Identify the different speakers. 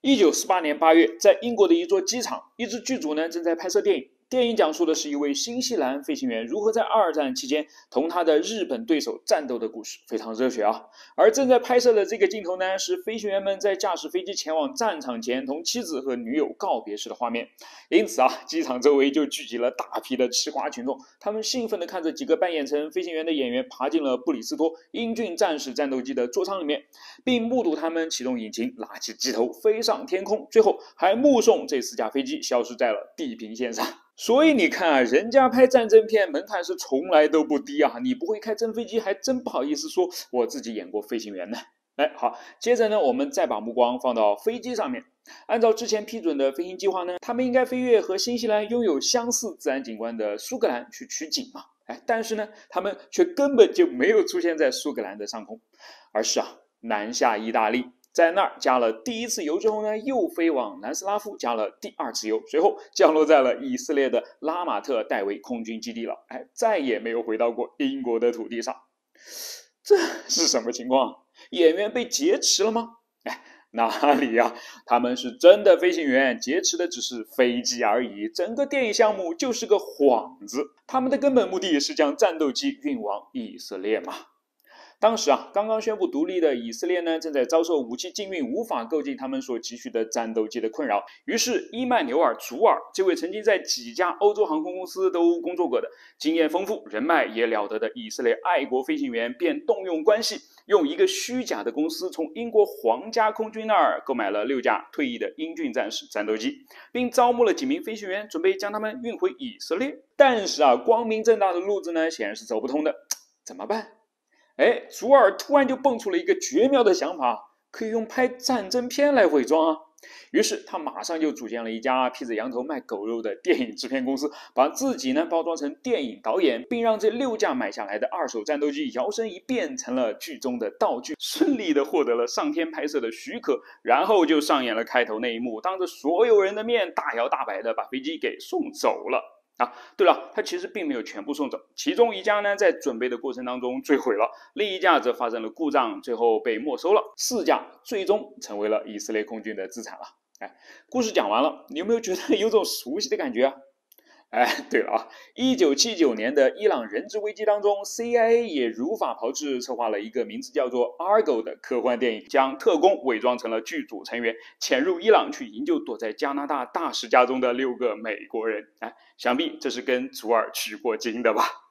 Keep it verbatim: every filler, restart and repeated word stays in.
Speaker 1: 一九四八年八月，在英国的一座机场，一支剧组呢正在拍摄电影。电影讲述的是一位新西兰飞行员如何在二战期间同他的日本对手战斗的故事，非常热血啊！而正在拍摄的这个镜头呢，是飞行员们在驾驶飞机前往战场前同妻子和女友告别时的画面。因此啊，机场周围就聚集了大批的吃瓜群众，他们兴奋地看着几个扮演成飞行员的演员爬进了布里斯托英俊战士战斗机的座舱里面，并目睹他们启动引擎，拉起机头飞上天空，最后还目送这四架飞机消失在了地平线上。所以你看啊，人家拍战争片门槛是从来都不低啊，你不会开真飞机还真不好意思说我自己演过飞行员呢。哎，好，接着呢，我们再把目光放到飞机上面。按照之前批准的飞行计划呢，他们应该飞越和新西兰拥有相似自然景观的苏格兰去取景嘛。哎，但是呢，他们却根本就没有出现在苏格兰的上空，而是啊南下意大利。在那儿加了第一次油之后呢，又飞往南斯拉夫加了第二次油，随后降落在了以色列的拉马特戴维空军基地了。哎，再也没有回到过英国的土地上。这是什么情况？演员被劫持了吗？哎，哪里呀、啊？他们是真的飞行员，劫持的只是飞机而已。整个电影项目就是个幌子，他们的根本目的是将战斗机运往以色列嘛。当时啊，刚刚宣布独立的以色列呢，正在遭受武器禁运无法购进他们所急需的战斗机的困扰。于是，伊曼纽尔·祖尔这位曾经在几家欧洲航空公司都工作过的、经验丰富、人脉也了得的以色列爱国飞行员，便动用关系，用一个虚假的公司从英国皇家空军那儿购买了六架退役的英俊战士战斗机，并招募了几名飞行员，准备将他们运回以色列。但是啊，光明正大的路子呢，显然是走不通的。怎么办？哎，祖尔突然就蹦出了一个绝妙的想法，可以用拍战争片来伪装啊！于是他马上就组建了一家披着羊头卖狗肉的电影制片公司，把自己呢包装成电影导演，并让这六架买下来的二手战斗机摇身一变成了剧中的道具，顺利的获得了上天拍摄的许可，然后就上演了开头那一幕，当着所有人的面大摇大摆的把飞机给送走了。啊，对了，它其实并没有全部送走，其中一架呢在准备的过程当中坠毁了，另一架则发生了故障，最后被没收了，四架最终成为了以色列空军的资产了。哎，故事讲完了，你有没有觉得有种熟悉的感觉啊？哎，对了啊，一九七九年的伊朗人质危机当中 ，C I A 也如法炮制策划了一个名字叫做 Argo 的科幻电影，将特工伪装成了剧组成员，潜入伊朗去营救躲在加拿大大使家中的六个美国人。哎，想必这是跟祖尔取过经的吧？